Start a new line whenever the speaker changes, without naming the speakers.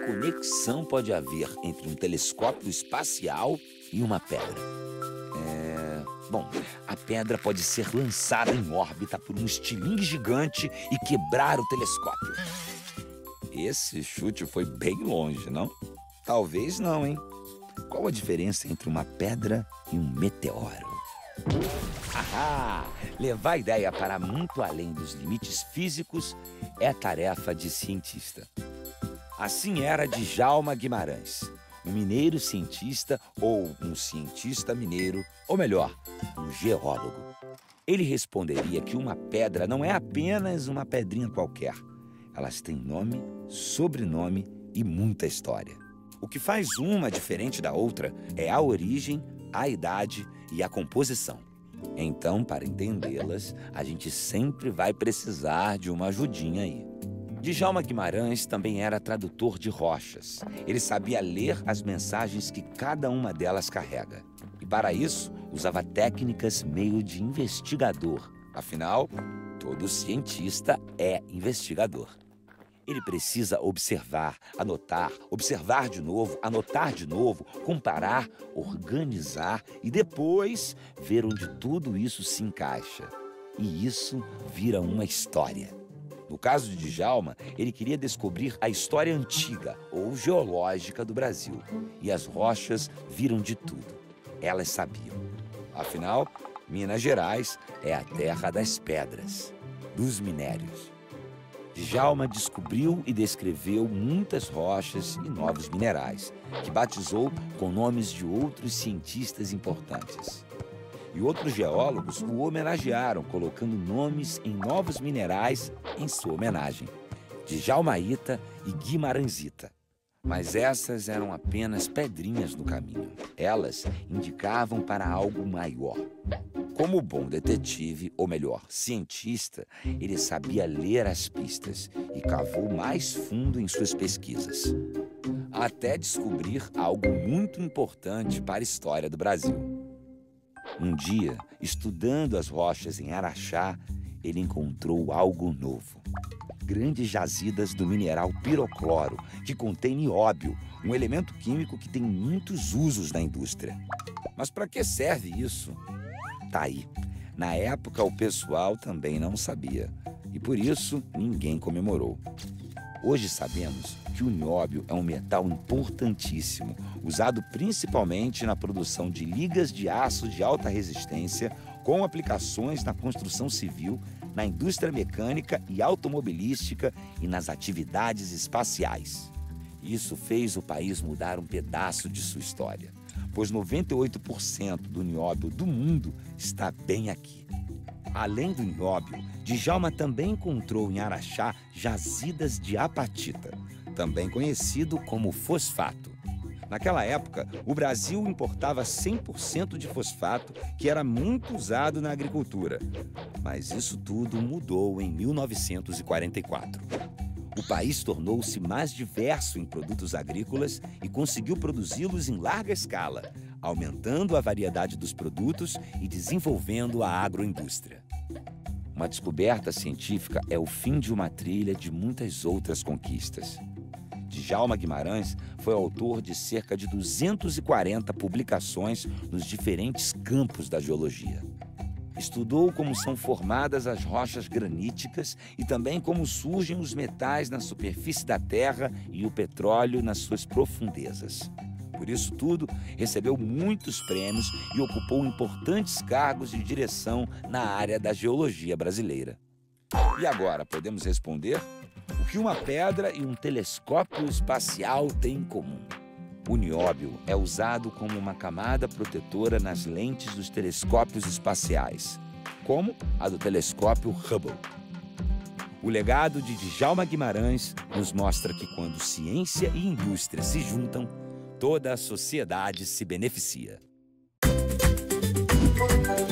conexão pode haver entre um telescópio espacial e uma pedra? Bom, a pedra pode ser lançada em órbita por um estilingue gigante e quebrar o telescópio. Esse chute foi bem longe, não? Talvez não, hein? Qual a diferença entre uma pedra e um meteoro? Levar a ideia para muito além dos limites físicos é tarefa de cientista. Assim era Djalma Guimarães, um mineiro cientista ou um cientista mineiro, ou melhor, um geólogo. Ele responderia que uma pedra não é apenas uma pedrinha qualquer. Elas têm nome, sobrenome e muita história. O que faz uma diferente da outra é a origem, a idade e a composição. Então, para entendê-las, a gente sempre vai precisar de uma ajudinha aí. Djalma Guimarães também era tradutor de rochas. Ele sabia ler as mensagens que cada uma delas carrega. E para isso, usava técnicas meio de investigador. Afinal, todo cientista é investigador. Ele precisa observar, anotar, observar de novo, anotar de novo, comparar, organizar e depois ver onde tudo isso se encaixa. E isso vira uma história. No caso de Djalma, ele queria descobrir a história antiga ou geológica do Brasil. E as rochas viram de tudo. Elas sabiam. Afinal, Minas Gerais é a terra das pedras, dos minérios. Djalma descobriu e descreveu muitas rochas e novos minerais, que batizou com nomes de outros cientistas importantes. E outros geólogos o homenagearam, colocando nomes em novos minerais em sua homenagem: Djalmaíta e Guimarãesita. Mas essas eram apenas pedrinhas no caminho. Elas indicavam para algo maior. Como bom detetive, ou melhor, cientista, ele sabia ler as pistas e cavou mais fundo em suas pesquisas, até descobrir algo muito importante para a história do Brasil. Um dia, estudando as rochas em Araxá, ele encontrou algo novo. Grandes jazidas do mineral pirocloro, que contém nióbio, um elemento químico que tem muitos usos na indústria. Mas para que serve isso? Tá aí. Na época, o pessoal também não sabia. E por isso, ninguém comemorou. Hoje sabemos que o nióbio é um metal importantíssimo, usado principalmente na produção de ligas de aço de alta resistência, com aplicações na construção civil, na indústria mecânica e automobilística e nas atividades espaciais. Isso fez o país mudar um pedaço de sua história, pois 98% do nióbio do mundo está bem aqui. Além do nióbio, Djalma também encontrou em Araxá jazidas de apatita, também conhecido como fosfato. Naquela época, o Brasil importava 100% de fosfato, que era muito usado na agricultura. Mas isso tudo mudou em 1944. O país tornou-se mais diverso em produtos agrícolas e conseguiu produzi-los em larga escala, aumentando a variedade dos produtos e desenvolvendo a agroindústria. Uma descoberta científica é o fim de uma trilha de muitas outras conquistas. Djalma Guimarães foi autor de cerca de 240 publicações nos diferentes campos da geologia. Estudou como são formadas as rochas graníticas e também como surgem os metais na superfície da Terra e o petróleo nas suas profundezas. Por isso tudo, recebeu muitos prêmios e ocupou importantes cargos de direção na área da geologia brasileira. E agora, podemos responder? O que uma pedra e um telescópio espacial têm em comum? O nióbio é usado como uma camada protetora nas lentes dos telescópios espaciais, como a do telescópio Hubble. O legado de Djalma Guimarães nos mostra que quando ciência e indústria se juntam, toda a sociedade se beneficia.